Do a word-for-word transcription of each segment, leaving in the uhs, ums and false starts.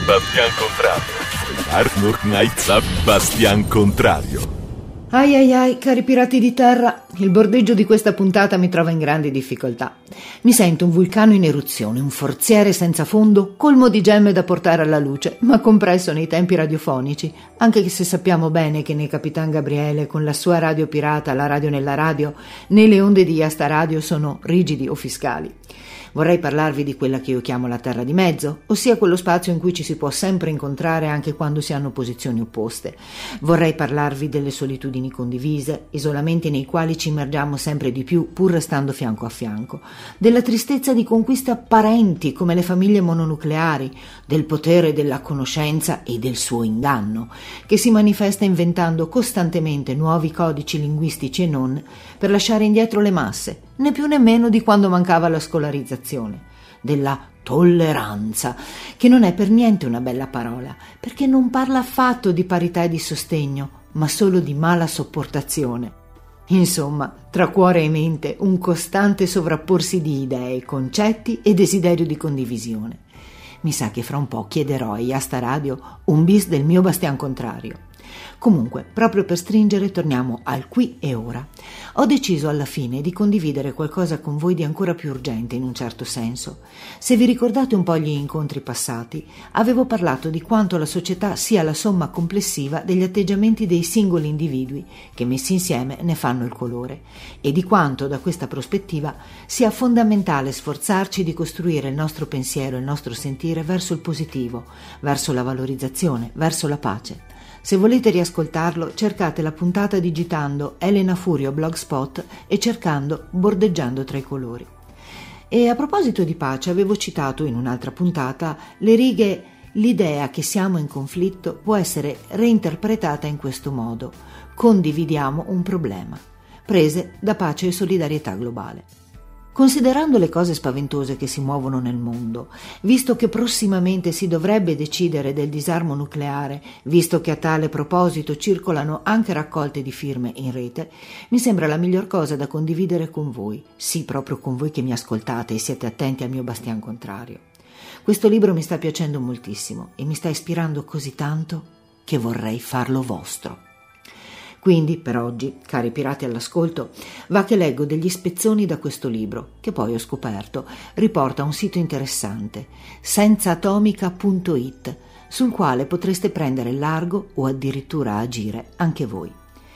Bastian Contrario. Arnold Knight Bastian Contrario. Ai ai ai, cari pirati di terra, il bordeggio di questa puntata mi trova in grandi difficoltà. Mi sento un vulcano in eruzione, un forziere senza fondo, colmo di gemme da portare alla luce, ma compresso nei tempi radiofonici, anche se sappiamo bene che né Capitan Gabriele con la sua radio pirata, la radio nella radio, né le onde di Asta Radio sono rigidi o fiscali. Vorrei parlarvi di quella che io chiamo la terra di mezzo, ossia quello spazio in cui ci si può sempre incontrare anche quando si hanno posizioni opposte. Vorrei parlarvi delle solitudini condivise, isolamenti nei quali ci immergiamo sempre di più pur restando fianco a fianco, della tristezza di conquiste apparenti come le famiglie mononucleari, del potere della conoscenza e del suo inganno, che si manifesta inventando costantemente nuovi codici linguistici e non, per lasciare indietro le masse, né più né meno di quando mancava la scolarizzazione, della tolleranza, che non è per niente una bella parola, perché non parla affatto di parità e di sostegno, ma solo di mala sopportazione. Insomma, tra cuore e mente, un costante sovrapporsi di idee, concetti e desiderio di condivisione. Mi sa che fra un po' chiederò a Asta Radio un bis del mio Bastian Contrario. Comunque, proprio per stringere, torniamo al qui e ora. Ho deciso alla fine di condividere qualcosa con voi di ancora più urgente in un certo senso. Se vi ricordate un po' gli incontri passati, avevo parlato di quanto la società sia la somma complessiva degli atteggiamenti dei singoli individui che messi insieme ne fanno il colore, e di quanto da questa prospettiva sia fondamentale sforzarci di costruire il nostro pensiero e il nostro sentire verso il positivo, verso la valorizzazione, verso la pace. Se volete riascoltarlo, cercate la puntata digitando Elena Furio Blogspot e cercando Bordeggiando tra i colori. E a proposito di pace, avevo citato in un'altra puntata le righe «L'idea che siamo in conflitto può essere reinterpretata in questo modo: condividiamo un problema», prese da Pace e Solidarietà Globale. Considerando le cose spaventose che si muovono nel mondo, visto che prossimamente si dovrebbe decidere del disarmo nucleare, visto che a tale proposito circolano anche raccolte di firme in rete, mi sembra la miglior cosa da condividere con voi, sì, proprio con voi che mi ascoltate e siete attenti al mio Bastian Contrario. Questo libro mi sta piacendo moltissimo e mi sta ispirando così tanto che vorrei farlo vostro. Quindi, per oggi, cari pirati all'ascolto, va che leggo degli spezzoni da questo libro, che poi ho scoperto riporta un sito interessante, senzaatomica punto it, sul quale potreste prendere largo o addirittura agire anche voi.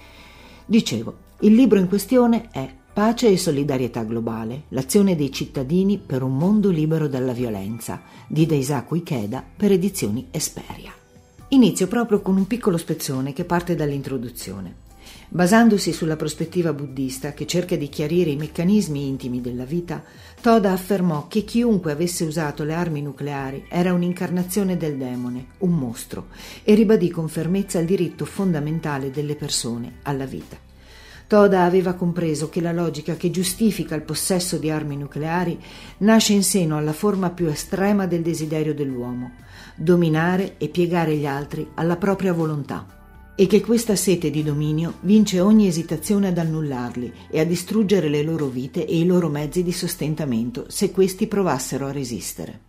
Dicevo, il libro in questione è Pace e Solidarietà Globale, l'azione dei cittadini per un mondo libero dalla violenza, di Daisaku Ikeda per Edizioni Esperia. Inizio proprio con un piccolo spezzone che parte dall'introduzione. Basandosi sulla prospettiva buddista che cerca di chiarire i meccanismi intimi della vita, Toda affermò che chiunque avesse usato le armi nucleari era un'incarnazione del demone, un mostro, e ribadì con fermezza il diritto fondamentale delle persone alla vita. Toda aveva compreso che la logica che giustifica il possesso di armi nucleari nasce in seno alla forma più estrema del desiderio dell'uomo: dominare e piegare gli altri alla propria volontà, e che questa sete di dominio vince ogni esitazione ad annullarli e a distruggere le loro vite e i loro mezzi di sostentamento se questi provassero a resistere.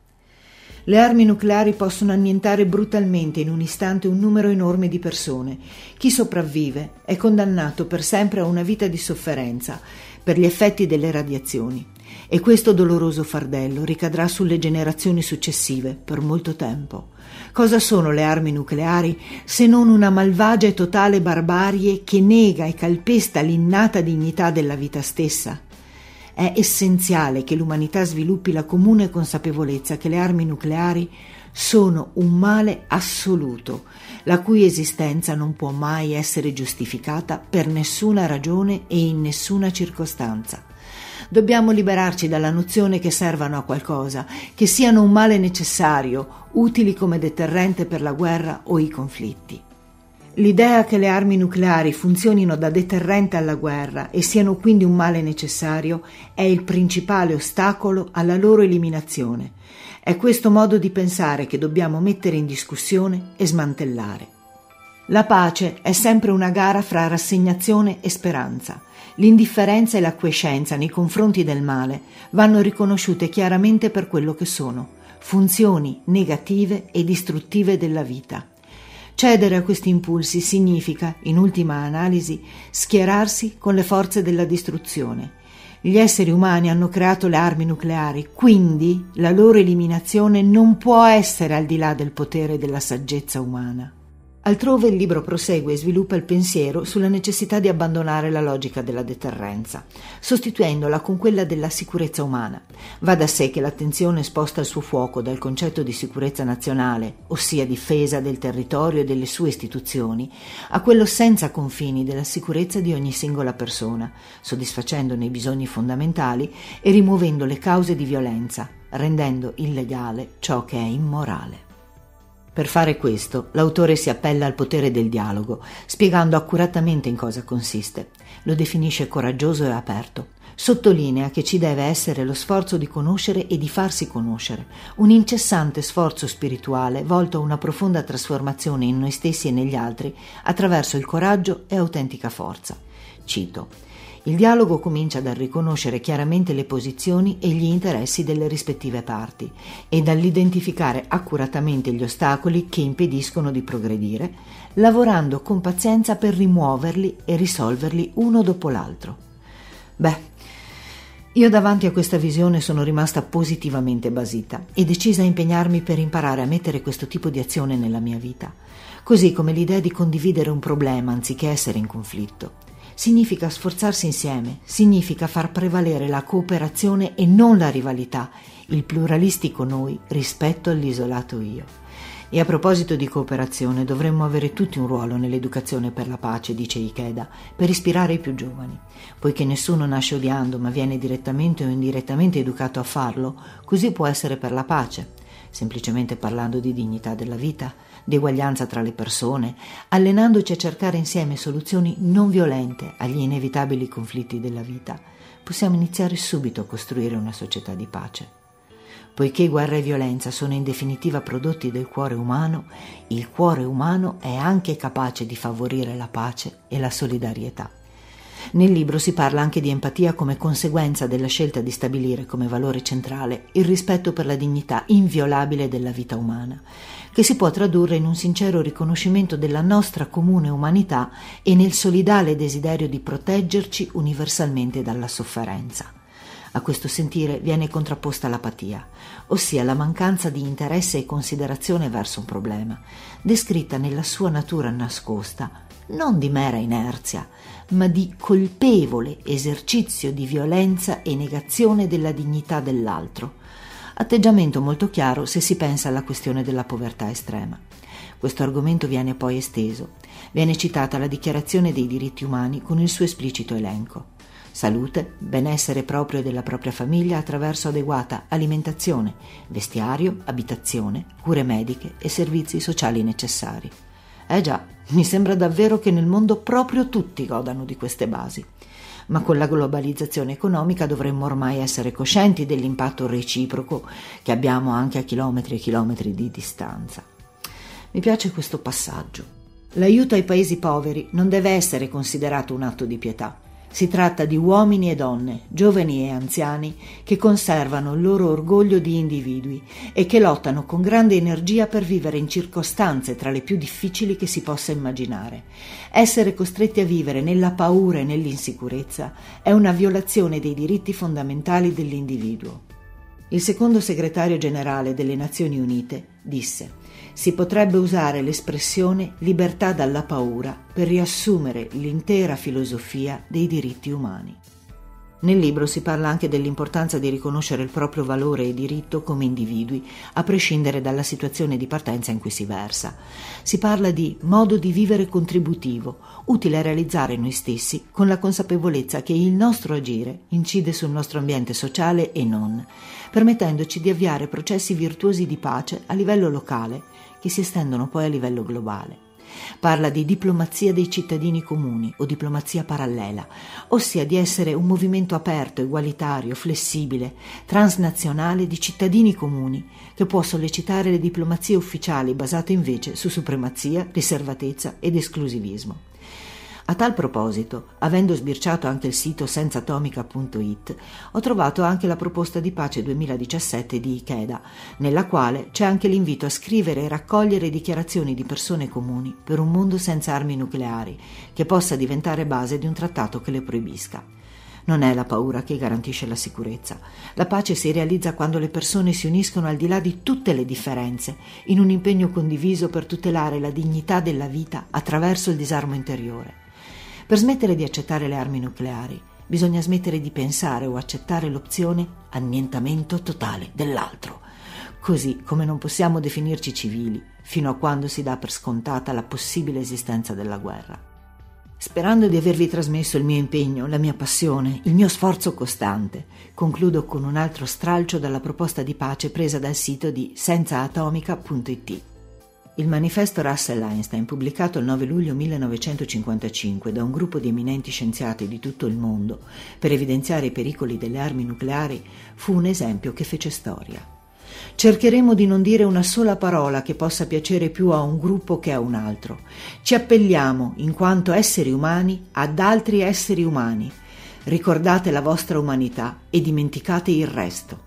Le armi nucleari possono annientare brutalmente in un istante un numero enorme di persone. Chi sopravvive è condannato per sempre a una vita di sofferenza per gli effetti delle radiazioni, e questo doloroso fardello ricadrà sulle generazioni successive per molto tempo. Cosa sono le armi nucleari se non una malvagia e totale barbarie che nega e calpesta l'innata dignità della vita stessa? È essenziale che l'umanità sviluppi la comune consapevolezza che le armi nucleari sono un male assoluto, la cui esistenza non può mai essere giustificata per nessuna ragione e in nessuna circostanza. Dobbiamo liberarci dalla nozione che servano a qualcosa, che siano un male necessario, utili come deterrente per la guerra o i conflitti. L'idea che le armi nucleari funzionino da deterrente alla guerra e siano quindi un male necessario è il principale ostacolo alla loro eliminazione. È questo modo di pensare che dobbiamo mettere in discussione e smantellare. La pace è sempre una gara fra rassegnazione e speranza. L'indifferenza e l'acquiescenza nei confronti del male vanno riconosciute chiaramente per quello che sono: funzioni negative e distruttive della vita. Cedere a questi impulsi significa, in ultima analisi, schierarsi con le forze della distruzione. Gli esseri umani hanno creato le armi nucleari, quindi la loro eliminazione non può essere al di là del potere della saggezza umana. Altrove il libro prosegue e sviluppa il pensiero sulla necessità di abbandonare la logica della deterrenza, sostituendola con quella della sicurezza umana. Va da sé che l'attenzione sposta il suo fuoco dal concetto di sicurezza nazionale, ossia difesa del territorio e delle sue istituzioni, a quello senza confini della sicurezza di ogni singola persona, soddisfacendone i bisogni fondamentali e rimuovendo le cause di violenza, rendendo illegale ciò che è immorale. Per fare questo, l'autore si appella al potere del dialogo, spiegando accuratamente in cosa consiste. Lo definisce coraggioso e aperto. Sottolinea che ci deve essere lo sforzo di conoscere e di farsi conoscere, un incessante sforzo spirituale volto a una profonda trasformazione in noi stessi e negli altri attraverso il coraggio e autentica forza. Cito: il dialogo comincia dal riconoscere chiaramente le posizioni e gli interessi delle rispettive parti e dall'identificare accuratamente gli ostacoli che impediscono di progredire, lavorando con pazienza per rimuoverli e risolverli uno dopo l'altro. Beh, io davanti a questa visione sono rimasta positivamente basita e decisa a impegnarmi per imparare a mettere questo tipo di azione nella mia vita, così come l'idea di condividere un problema anziché essere in conflitto. Significa sforzarsi insieme, significa far prevalere la cooperazione e non la rivalità, il pluralistico noi rispetto all'isolato io. E a proposito di cooperazione, dovremmo avere tutti un ruolo nell'educazione per la pace, dice Ikeda, per ispirare i più giovani. Poiché nessuno nasce odiando, ma viene direttamente o indirettamente educato a farlo, così può essere per la pace, semplicemente parlando di dignità della vita, di eguaglianza tra le persone, allenandoci a cercare insieme soluzioni non violente agli inevitabili conflitti della vita, possiamo iniziare subito a costruire una società di pace. Poiché guerra e violenza sono in definitiva prodotti del cuore umano, il cuore umano è anche capace di favorire la pace e la solidarietà. Nel libro si parla anche di empatia come conseguenza della scelta di stabilire come valore centrale il rispetto per la dignità inviolabile della vita umana, che si può tradurre in un sincero riconoscimento della nostra comune umanità e nel solidale desiderio di proteggerci universalmente dalla sofferenza. A questo sentire viene contrapposta l'apatia, ossia la mancanza di interesse e considerazione verso un problema, descritta nella sua natura nascosta, non di mera inerzia, ma di colpevole esercizio di violenza e negazione della dignità dell'altro. Atteggiamento molto chiaro se si pensa alla questione della povertà estrema. Questo argomento viene poi esteso. Viene citata la Dichiarazione dei diritti umani con il suo esplicito elenco. Salute, benessere proprio della propria famiglia attraverso adeguata alimentazione, vestiario, abitazione, cure mediche e servizi sociali necessari. Eh già, mi sembra davvero che nel mondo proprio tutti godano di queste basi. Ma con la globalizzazione economica dovremmo ormai essere coscienti dell'impatto reciproco che abbiamo anche a chilometri e chilometri di distanza. Mi piace questo passaggio. L'aiuto ai paesi poveri non deve essere considerato un atto di pietà. Si tratta di uomini e donne, giovani e anziani, che conservano il loro orgoglio di individui e che lottano con grande energia per vivere in circostanze tra le più difficili che si possa immaginare. Essere costretti a vivere nella paura e nell'insicurezza è una violazione dei diritti fondamentali dell'individuo. Il secondo segretario generale delle Nazioni Unite disse: si potrebbe usare l'espressione libertà dalla paura per riassumere l'intera filosofia dei diritti umani. Nel libro si parla anche dell'importanza di riconoscere il proprio valore e diritto come individui, a prescindere dalla situazione di partenza in cui si versa. Si parla di modo di vivere contributivo, utile a realizzare noi stessi con la consapevolezza che il nostro agire incide sul nostro ambiente sociale e non, permettendoci di avviare processi virtuosi di pace a livello locale che si estendono poi a livello globale. Parla di diplomazia dei cittadini comuni o diplomazia parallela, ossia di essere un movimento aperto, egualitario, flessibile, transnazionale di cittadini comuni che può sollecitare le diplomazie ufficiali basate invece su supremazia, riservatezza ed esclusivismo. A tal proposito, avendo sbirciato anche il sito senza atomica punto it, ho trovato anche la proposta di pace duemiladiciassette di Ikeda, nella quale c'è anche l'invito a scrivere e raccogliere dichiarazioni di persone comuni per un mondo senza armi nucleari, che possa diventare base di un trattato che le proibisca. Non è la paura che garantisce la sicurezza. La pace si realizza quando le persone si uniscono al di là di tutte le differenze, in un impegno condiviso per tutelare la dignità della vita attraverso il disarmo interiore. Per smettere di accettare le armi nucleari, bisogna smettere di pensare o accettare l'opzione annientamento totale dell'altro, così come non possiamo definirci civili fino a quando si dà per scontata la possibile esistenza della guerra. Sperando di avervi trasmesso il mio impegno, la mia passione, il mio sforzo costante, concludo con un altro stralcio dalla proposta di pace presa dal sito di senza atomica punto it. Il manifesto Russell-Einstein, pubblicato il nove luglio millenovecentocinquantacinque da un gruppo di eminenti scienziati di tutto il mondo per evidenziare i pericoli delle armi nucleari, fu un esempio che fece storia. Cercheremo di non dire una sola parola che possa piacere più a un gruppo che a un altro. Ci appelliamo, in quanto esseri umani, ad altri esseri umani. Ricordate la vostra umanità e dimenticate il resto.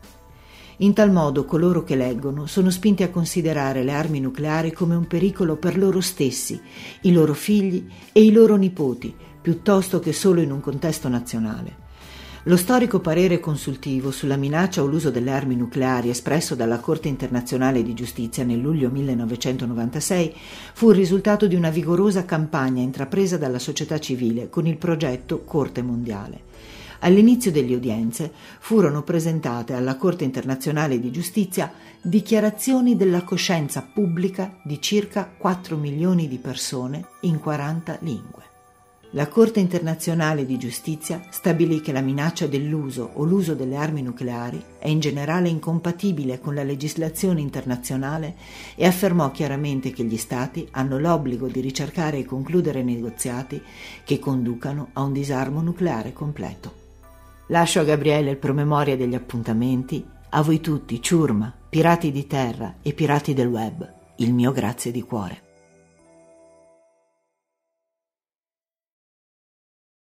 In tal modo coloro che leggono sono spinti a considerare le armi nucleari come un pericolo per loro stessi, i loro figli e i loro nipoti, piuttosto che solo in un contesto nazionale. Lo storico parere consultivo sulla minaccia o l'uso delle armi nucleari espresso dalla Corte internazionale di giustizia nel luglio millenovecentonovantasei fu il risultato di una vigorosa campagna intrapresa dalla società civile con il progetto Corte Mondiale. All'inizio delle udienze furono presentate alla Corte internazionale di giustizia dichiarazioni della coscienza pubblica di circa quattro milioni di persone in quaranta lingue. La Corte internazionale di giustizia stabilì che la minaccia dell'uso o l'uso delle armi nucleari è in generale incompatibile con la legislazione internazionale e affermò chiaramente che gli Stati hanno l'obbligo di ricercare e concludere negoziati che conducano a un disarmo nucleare completo. Lascio a Gabriele il promemoria degli appuntamenti, a voi tutti, ciurma, pirati di terra e pirati del web, il mio grazie di cuore.